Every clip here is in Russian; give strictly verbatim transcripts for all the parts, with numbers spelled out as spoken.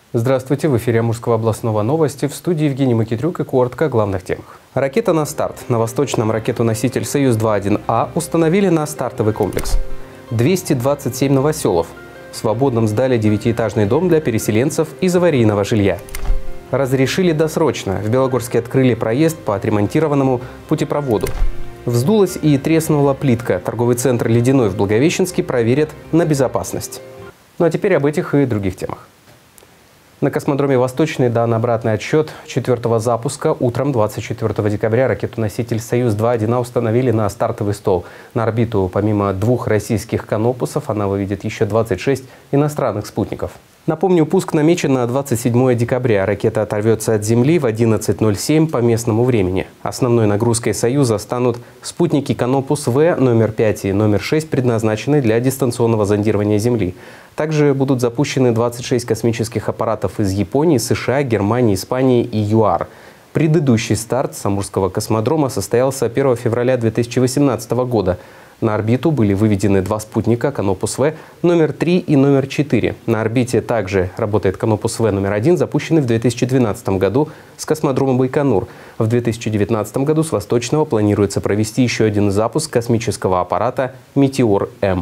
Здравствуйте, в эфире Амурского областного новости, в студии Евгений Макитрюк и коротко о главных темах. Ракета на старт. На восточном ракетоноситель «Союз два один А» установили на стартовый комплекс. двести двадцать семь новоселов. В свободном сдали девятиэтажный дом для переселенцев из аварийного жилья. Разрешили досрочно. В Белогорске открыли проезд по отремонтированному путепроводу. Вздулась и треснула плитка. Торговый центр «Ледяной» в Благовещенске проверят на безопасность. Ну а теперь об этих и других темах. На космодроме «Восточный» дан обратный отсчет четвертого запуска. Утром двадцать четвёртого декабря ракетоноситель «Союз два один А» установили на стартовый стол. На орбиту помимо двух российских «Канопусов» она выведет еще двадцать шесть иностранных спутников. Напомню, пуск намечен на двадцать седьмое декабря. Ракета оторвется от Земли в одиннадцать ноль семь по местному времени. Основной нагрузкой «Союза» станут спутники «Канопус-В» номер пять и номер шесть, предназначенные для дистанционного зондирования Земли. Также будут запущены двадцать шесть космических аппаратов из Японии, США, Германии, Испании и ЮАР. Предыдущий старт с Амурского космодрома состоялся первого февраля две тысячи восемнадцатого года. На орбиту были выведены два спутника «Канопус-В» номер три и номер четыре. На орбите также работает «Канопус-В» номер один, запущенный в две тысячи двенадцатом году с космодрома Байконур. В две тысячи девятнадцатом году с Восточного планируется провести еще один запуск космического аппарата «Метеор-М».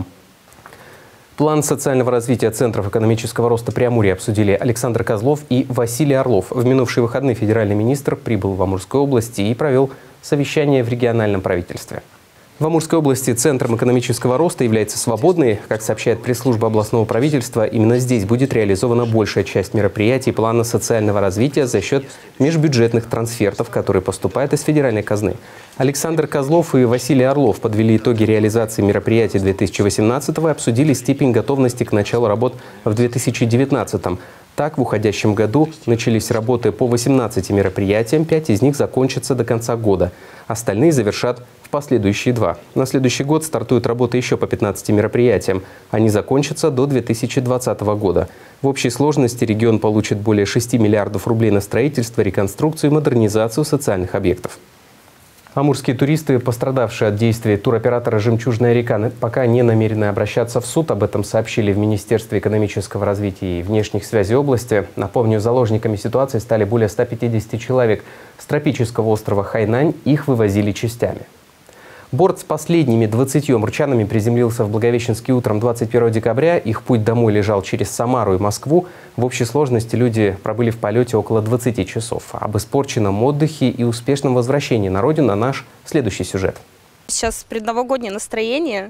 План социального развития Центров экономического роста Преамурья обсудили Александр Козлов и Василий Орлов. В минувшие выходные федеральный министр прибыл в Амурскую область и провел совещание в региональном правительстве. В Амурской области центром экономического роста является Свободный. Как сообщает пресс-служба областного правительства, именно здесь будет реализована большая часть мероприятий плана социального развития за счет межбюджетных трансфертов, которые поступают из федеральной казны. Александр Козлов и Василий Орлов подвели итоги реализации мероприятий две тысячи восемнадцатого и обсудили степень готовности к началу работ в две тысячи девятнадцатом. Так, в уходящем году начались работы по восемнадцати мероприятиям, пять из них закончатся до конца года. Остальные завершат в последующие два. На следующий год стартуют работы еще по пятнадцати мероприятиям. Они закончатся до две тысячи двадцатого года. В общей сложности регион получит более шести миллиардов рублей на строительство, реконструкцию и модернизацию социальных объектов. Амурские туристы, пострадавшие от действий туроператора «Жемчужная река», пока не намерены обращаться в суд. Об этом сообщили в Министерстве экономического развития и внешних связей области. Напомню, заложниками ситуации стали более ста пятидесяти человек. С тропического острова Хайнань их вывозили частями. Борт с последними двадцатью амурчанами приземлился в Благовещенске утром двадцать первого декабря. Их путь домой лежал через Самару и Москву. В общей сложности люди пробыли в полете около двадцати часов. Об испорченном отдыхе и успешном возвращении на родину наш следующий сюжет. Сейчас предновогоднее настроение.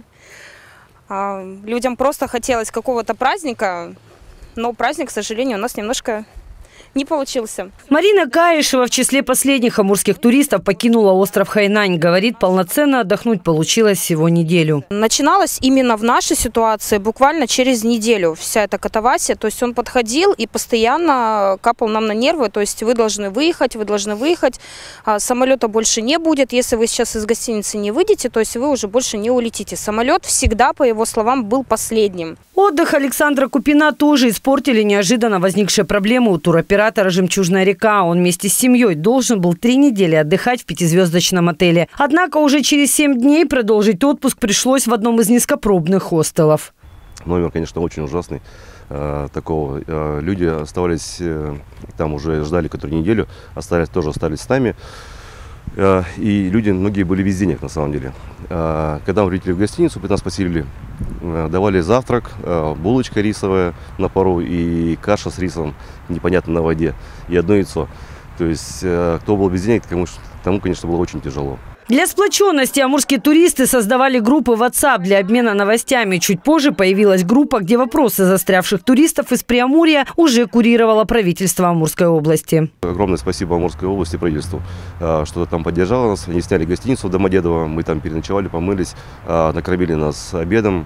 Людям просто хотелось какого-то праздника, но праздник, к сожалению, у нас немножко не получился. Марина Каишева в числе последних амурских туристов покинула остров Хайнань. Говорит, полноценно отдохнуть получилось всего неделю. Начиналось именно в нашей ситуации буквально через неделю вся эта катавасия. То есть он подходил и постоянно капал нам на нервы. То есть вы должны выехать, вы должны выехать. Самолета больше не будет. Если вы сейчас из гостиницы не выйдете, то есть вы уже больше не улетите. Самолет всегда, по его словам, был последним. Отдых Александра Купина тоже испортили неожиданно возникшие проблемы у туроператора «Жемчужная река». Он вместе с семьей должен был три недели отдыхать в пятизвездочном отеле. Однако уже через семь дней продолжить отпуск пришлось в одном из низкопробных хостелов. Номер, конечно, очень ужасный. Э, такого. Э, люди оставались, э, там уже ждали которую неделю, остались, тоже остались с нами. Э, и люди, многие были без денег на самом деле. Э, когда мы прилетели в гостиницу, нас поселили, э, давали завтрак, э, булочка рисовая на пару и каша с рисом, непонятно на воде, и одно яйцо. То есть, э, кто был без денег, тому, тому, конечно, было очень тяжело. Для сплоченности амурские туристы создавали группы WhatsApp для обмена новостями. Чуть позже появилась группа, где вопросы застрявших туристов из Преамурья уже курировало правительство Амурской области. Огромное спасибо Амурской области правительству, что там поддержало нас. Они сняли гостиницу в Домодедово, мы там переночевали, помылись, накормили нас обедом.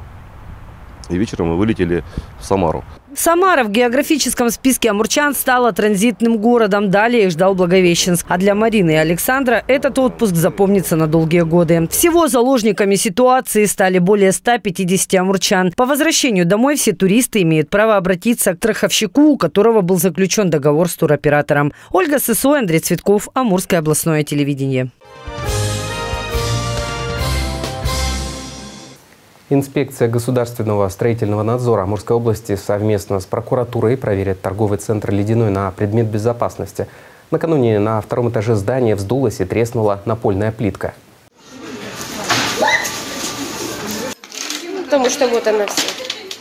И вечером мы вылетели в Самару. Самара в географическом списке амурчан стала транзитным городом. Далее их ждал Благовещенск. А для Марины и Александра этот отпуск запомнится на долгие годы. Всего заложниками ситуации стали более ста пятидесяти амурчан. По возвращению домой все туристы имеют право обратиться к страховщику, у которого был заключен договор с туроператором. Ольга Сысой, Андрей Цветков, Амурское областное телевидение. Инспекция государственного строительного надзора Амурской области совместно с прокуратурой проверит торговый центр «Ледяной» на предмет безопасности. Накануне на втором этаже здания вздулась и треснула напольная плитка. Потому что вот она вся.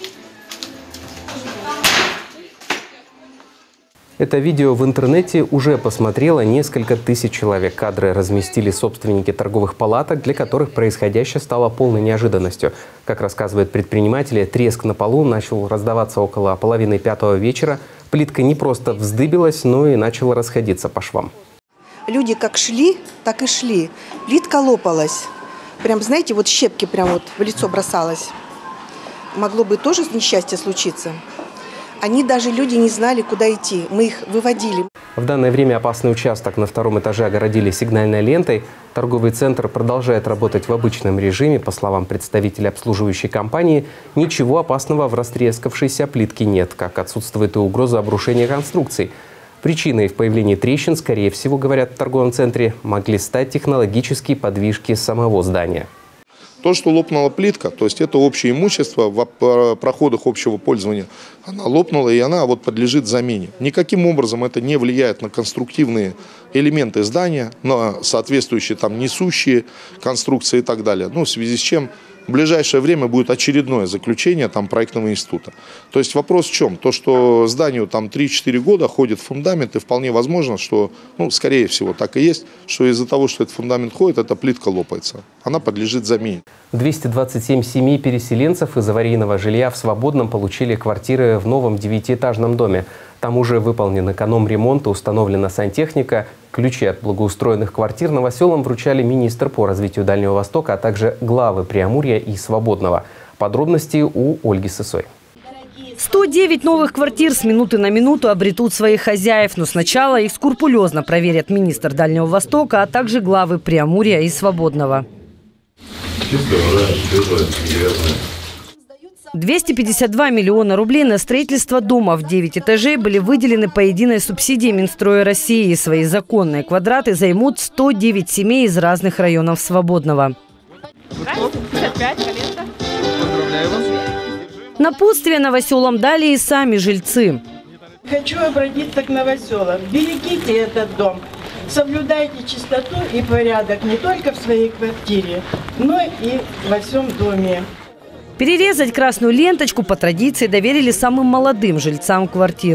Это видео в интернете уже посмотрело несколько тысяч человек. Кадры разместили собственники торговых палаток, для которых происходящее стало полной неожиданностью. Как рассказывают предприниматели, треск на полу начал раздаваться около половины пятого вечера. Плитка не просто вздыбилась, но и начала расходиться по швам. Люди как шли, так и шли. Плитка лопалась. Прям, знаете, вот щепки прям вот в лицо бросалось. Могло бы тоже несчастье случиться. Они даже, люди, не знали, куда идти. Мы их выводили. В данное время опасный участок на втором этаже огородили сигнальной лентой. Торговый центр продолжает работать в обычном режиме. По словам представителя обслуживающей компании, ничего опасного в растрескавшейся плитке нет, как отсутствует и угроза обрушения конструкций. Причиной в появлении трещин, скорее всего, говорят в торговом центре, могли стать технологические подвижки самого здания. То, что лопнула плитка, то есть это общее имущество в проходах общего пользования, она лопнула и она вот подлежит замене. Никаким образом это не влияет на конструктивные элементы здания, на соответствующие там несущие конструкции и так далее. Ну, в связи с чем в ближайшее время будет очередное заключение там проектного института. То есть вопрос в чем? То, что зданию там три-четыре года ходит фундамент, и вполне возможно, что, ну, скорее всего, так и есть, что из-за того, что этот фундамент ходит, эта плитка лопается. Она подлежит замене. двести двадцать семь семей переселенцев из аварийного жилья в Свободном получили квартиры в новом девятиэтажном доме. Там уже выполнен эконом-ремонт и установлена сантехника. Ключи от благоустроенных квартир новоселам вручали министр по развитию Дальнего Востока, а также главы Преамурья и Свободного. Подробности у Ольги Сысой. сто девять новых квартир с минуты на минуту обретут своих хозяев. Но сначала их скрупулезно проверят министр Дальнего Востока, а также главы Преамурья и Свободного. двести пятьдесят два миллиона рублей на строительство дома в девять этажей были выделены по единой субсидии Минстроя России. Свои законные квадраты займут сто девять семей из разных районов Свободного. Напутствие новоселам дали и сами жильцы. Хочу обратиться к новоселам. Берегите этот дом. Соблюдайте чистоту и порядок не только в своей квартире, но и во всем доме. Перерезать красную ленточку по традиции доверили самым молодым жильцам квартир.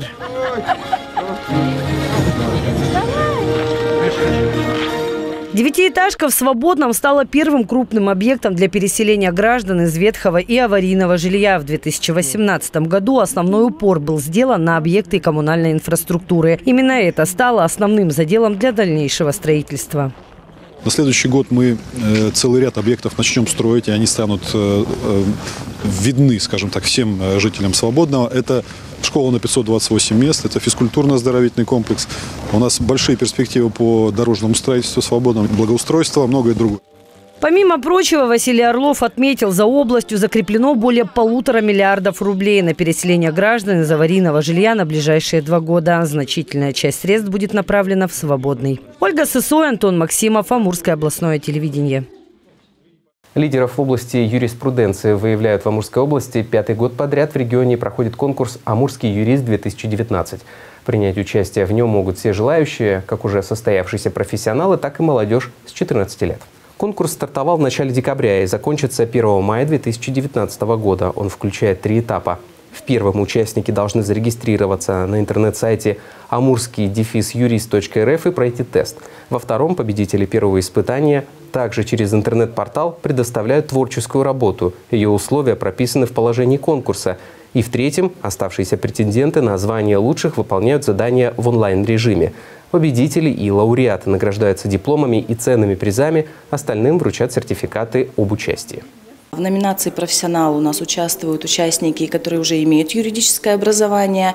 Девятиэтажка в Свободном стала первым крупным объектом для переселения граждан из ветхого и аварийного жилья. В две тысячи восемнадцатом году основной упор был сделан на объекты коммунальной инфраструктуры. Именно это стало основным заделом для дальнейшего строительства. На следующий год мы э, целый ряд объектов начнем строить, и они станут э, э, видны, скажем так, всем жителям Свободного. Это школа на пятьсот двадцать восемь мест, это физкультурно-оздоровительный комплекс. У нас большие перспективы по дорожному строительству Свободного, благоустройству, многое другое. Помимо прочего, Василий Орлов отметил, за областью закреплено более полутора миллиардов рублей на переселение граждан из аварийного жилья на ближайшие два года. Значительная часть средств будет направлена в Свободный. Ольга Сысой, Антон Максимов, Амурское областное телевидение. Лидеров в области юриспруденции выявляют в Амурской области. Пятый год подряд в регионе проходит конкурс «Амурский юрист-две тысячи девятнадцать». Принять участие в нем могут все желающие, как уже состоявшиеся профессионалы, так и молодежь с четырнадцати лет. Конкурс стартовал в начале декабря и закончится первого мая две тысячи девятнадцатого года. Он включает три этапа. В первом участники должны зарегистрироваться на интернет-сайте амурский дефис юрист точка эр эф и пройти тест. Во втором победители первого испытания также через интернет-портал предоставляют творческую работу. Ее условия прописаны в положении конкурса. И в третьем оставшиеся претенденты на звание лучших выполняют задания в онлайн-режиме. Победители и лауреаты награждаются дипломами и ценными призами, остальным вручат сертификаты об участии. В номинации «Профессионал» у нас участвуют участники, которые уже имеют юридическое образование,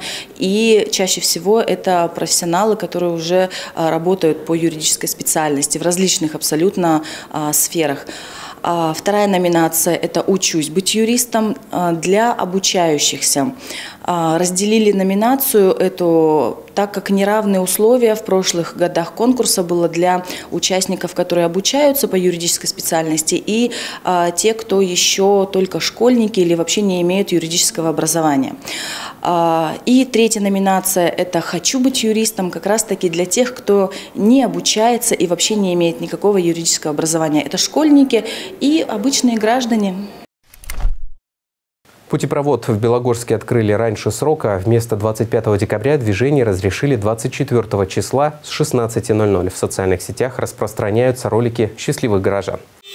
и чаще всего это профессионалы, которые уже работают по юридической специальности в различных абсолютно сферах. Вторая номинация – это «Учусь быть юристом» для обучающихся. Разделили номинацию эту так как неравные условия в прошлых годах конкурса было для участников, которые обучаются по юридической специальности, и а, те, кто еще только школьники или вообще не имеют юридического образования. А, и третья номинация – это «Хочу быть юристом», как раз-таки для тех, кто не обучается и вообще не имеет никакого юридического образования. Это школьники и обычные граждане. Путепровод в Белогорске открыли раньше срока. Вместо двадцать пятого декабря движение разрешили двадцать четвёртого числа с шестнадцати ноль-ноль. В социальных сетях распространяются ролики счастливых горожан.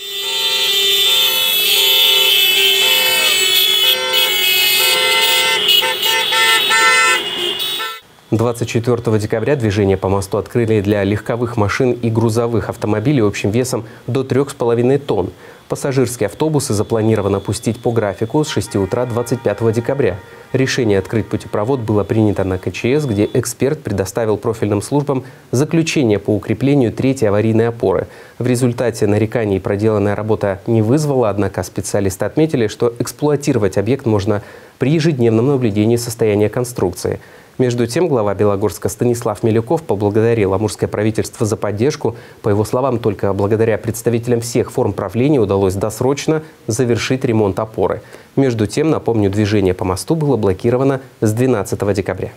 двадцать четвёртого декабря движение по мосту открыли для легковых машин и грузовых автомобилей общим весом до трёх с половиной тонн. Пассажирские автобусы запланировано пустить по графику с шести утра двадцать пятого декабря. Решение открыть путепровод было принято на ка че эс, где эксперт предоставил профильным службам заключение по укреплению третьей аварийной опоры. В результате нареканий проделанная работа не вызвала, однако специалисты отметили, что эксплуатировать объект можно при ежедневном наблюдении состояния конструкции. Между тем, глава Белогорска Станислав Милюков поблагодарил амурское правительство за поддержку. По его словам, только благодаря представителям всех форм правления удалось досрочно завершить ремонт опоры. Между тем, напомню, движение по мосту было блокировано с двенадцатого декабря.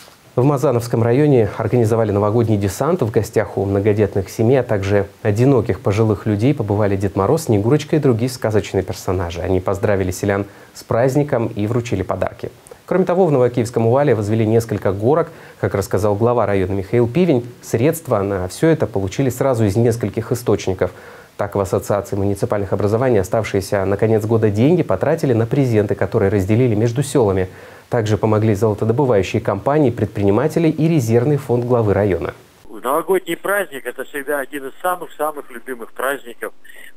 В Мазановском районе организовали новогодний десант. В гостях у многодетных семей, а также одиноких пожилых людей побывали Дед Мороз, Снегурочка и другие сказочные персонажи. Они поздравили селян с праздником и вручили подарки. Кроме того, в Новокиевском Увале возвели несколько горок. Как рассказал глава района Михаил Пивень, средства на все это получили сразу из нескольких источников. Так, в Ассоциации муниципальных образований оставшиеся на конец года деньги потратили на презенты, которые разделили между селами. Также помогли золотодобывающие компании, предприниматели и резервный фонд главы района. Новогодний праздник – это всегда один из самых-самых любимых праздников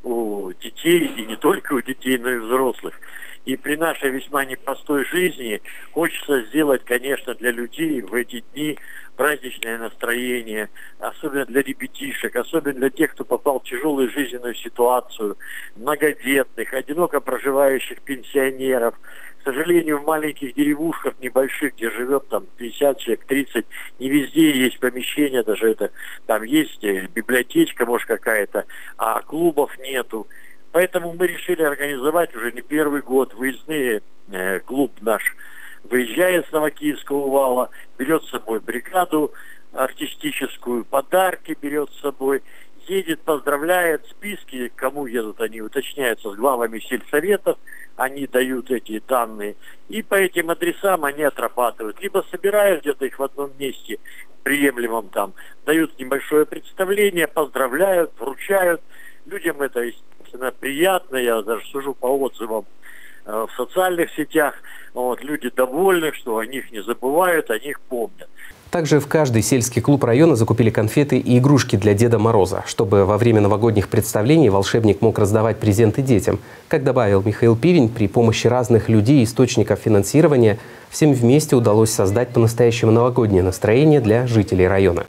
у детей, и не только у детей, но и взрослых. И при нашей весьма непростой жизни хочется сделать, конечно, для людей в эти дни праздничное настроение, особенно для ребятишек, особенно для тех, кто попал в тяжелую жизненную ситуацию, многодетных, одиноко проживающих пенсионеров. К сожалению, в маленьких деревушках небольших, где живет там пятьдесят человек, тридцать, не везде есть помещения, даже это там есть библиотечка, может, какая-то, а клубов нету. Поэтому мы решили организовать уже не первый год выездные, э, клуб наш выезжает с Новокиевского Увала, берет с собой бригаду артистическую, подарки берет с собой, едет, поздравляет, списки, кому едут, они уточняются с главами сельсоветов, они дают эти данные, и по этим адресам они отрабатывают. Либо собирают где-то их в одном месте, приемлемом там, дают небольшое представление, поздравляют, вручают. Людям это, естественно, приятно, я даже сужу по отзывам э, в социальных сетях. Вот, люди довольны, что о них не забывают, о них помнят. Также в каждый сельский клуб района закупили конфеты и игрушки для Деда Мороза, чтобы во время новогодних представлений волшебник мог раздавать презенты детям. Как добавил Михаил Пивень, при помощи разных людей и источников финансирования всем вместе удалось создать по-настоящему новогоднее настроение для жителей района.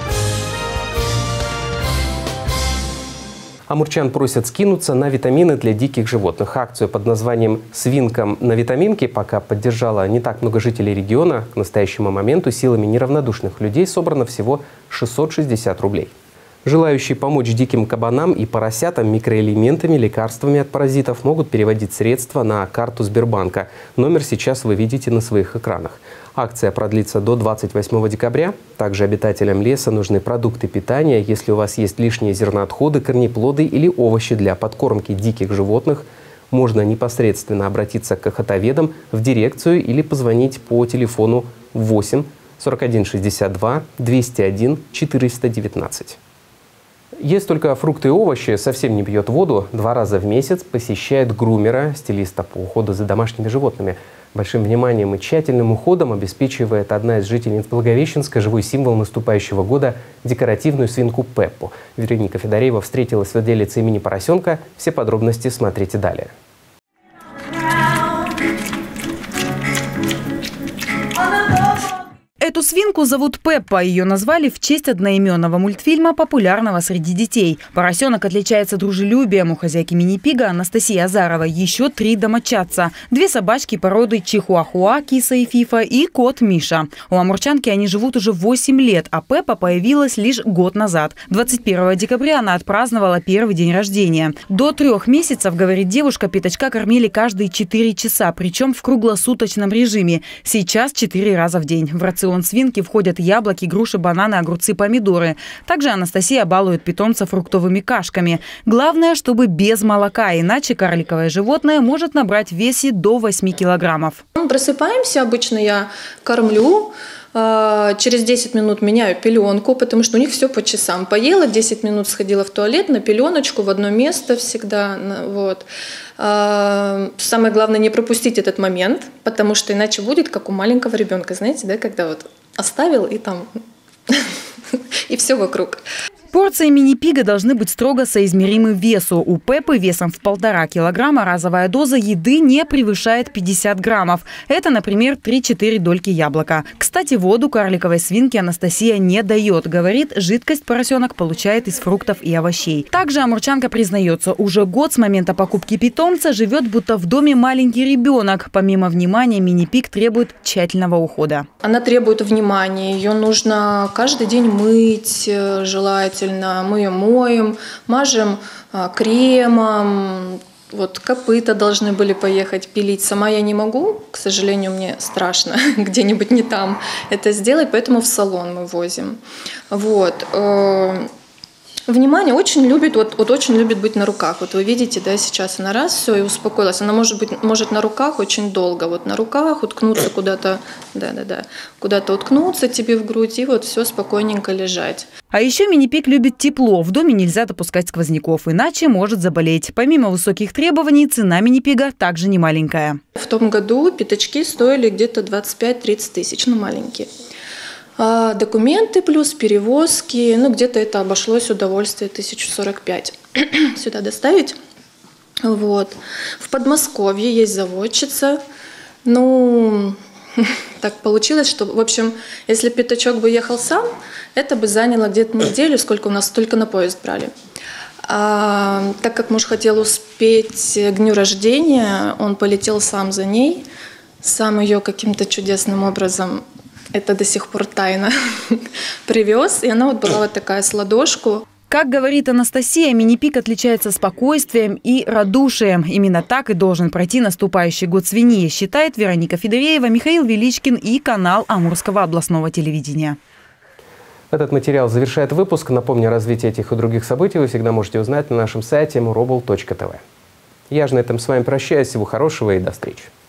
Амурчан просят скинуться на витамины для диких животных. Акцию под названием «Свинкам на витаминки» пока поддержала не так много жителей региона. К настоящему моменту силами неравнодушных людей собрано всего шестьсот шестьдесят рублей. Желающие помочь диким кабанам и поросятам микроэлементами, лекарствами от паразитов могут переводить средства на карту Сбербанка. Номер сейчас вы видите на своих экранах. Акция продлится до двадцать восьмого декабря. Также обитателям леса нужны продукты питания. Если у вас есть лишние зерноотходы, корнеплоды или овощи для подкормки диких животных, можно непосредственно обратиться к охотоведам в дирекцию или позвонить по телефону восемь сорок один шестьдесят два двести один четыреста девятнадцать. Ест только фрукты и овощи, совсем не пьет воду, два раза в месяц посещает грумера, стилиста по уходу за домашними животными. Большим вниманием и тщательным уходом обеспечивает одна из жительниц Благовещенска, живой символ наступающего года, декоративную свинку Пеппу. Вероника Федореева встретилась с владелицей мини-поросенка. Все подробности смотрите далее. Эту Эту свинку зовут Пеппа. Ее назвали в честь одноименного мультфильма, популярного среди детей. Поросенок отличается дружелюбием. У хозяйки мини-пига Анастасии Азаровой еще три домочадца. Две собачки породы чихуахуа, Киса и Фифа, и кот Миша. У амурчанки они живут уже восемь лет, а Пеппа появилась лишь год назад. двадцать первого декабря она отпраздновала первый день рождения. До трех месяцев, говорит девушка, пятачка кормили каждые четыре часа, причем в круглосуточном режиме. Сейчас четыре раза в день. В рацион свинки входят яблоки, груши, бананы, огурцы, помидоры. Также Анастасия балует питомца фруктовыми кашками. Главное, чтобы без молока, иначе карликовое животное может набрать в весе до восьми килограммов. Мы просыпаемся, обычно я кормлю. Через десять минут меняю пеленку, потому что у них все по часам. Поела, десять минут сходила в туалет, на пеленочку, в одно место всегда. Вот. Самое главное не пропустить этот момент, потому что иначе будет как у маленького ребенка, знаете, да, когда вот оставил и там и все вокруг. Порции мини-пига должны быть строго соизмеримы весу. У Пеппы весом в полтора килограмма разовая доза еды не превышает пятьдесят граммов. Это, например, три-четыре дольки яблока. Кстати, воду карликовой свинке Анастасия не дает. Говорит, жидкость поросенок получает из фруктов и овощей. Также амурчанка признается, уже год с момента покупки питомца живет будто в доме маленький ребенок. Помимо внимания, мини-пиг требует тщательного ухода. Она требует внимания. Ее нужно каждый день мыть, желательно. Мы ее моем, мажем а, кремом, вот копыта должны были поехать пилить. Сама я не могу, к сожалению, мне страшно где-нибудь не там это сделать, поэтому в салон мы возим. Вот. Внимание, очень любит, вот, вот очень любит быть на руках. Вот вы видите, да, сейчас она раз, все, и успокоилась. Она может быть, может на руках очень долго. Вот на руках уткнуться куда-то, да-да-да, куда-то уткнуться тебе в грудь и вот все спокойненько лежать. А еще мини-пиг любит тепло. В доме нельзя допускать сквозняков, иначе может заболеть. Помимо высоких требований, цена мини-пига также не маленькая. В том году пятачки стоили где-то двадцать пять-тридцать тысяч, ну маленькие. А документы плюс перевозки, ну где-то это обошлось удовольствие тысячу сорок пять сюда доставить. Вот. В Подмосковье есть заводчица. Ну, так получилось, что, в общем, если пятачок бы ехал сам, это бы заняло где-то неделю, сколько у нас только на поезд брали. А, так как муж хотел успеть к дню рождения, он полетел сам за ней, сам ее каким-то чудесным образом, это до сих пор тайна, привез, и она вот была вот такая с ладошку. Как говорит Анастасия, мини-пиг отличается спокойствием и радушием. Именно так и должен пройти наступающий год свиньи, считает Вероника Федореева, Михаил Величкин и канал Амурского областного телевидения. Этот материал завершает выпуск. Напомню, развитие этих и других событий вы всегда можете узнать на нашем сайте амуробл точка тв. Я же на этом с вами прощаюсь. Всего хорошего и до встречи.